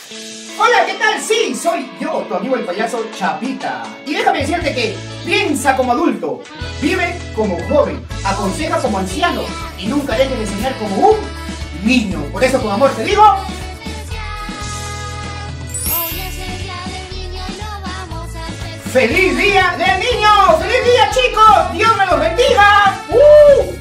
Hola, ¿qué tal? Sí, soy yo, tu amigo el payaso Chapita. Y déjame decirte que piensa como adulto, vive como joven, aconseja como anciano y nunca dejes de enseñar como un niño. Por eso con amor te digo... ¡Feliz Día del Niño! ¡Feliz día, chicos! ¡Dios me los bendiga!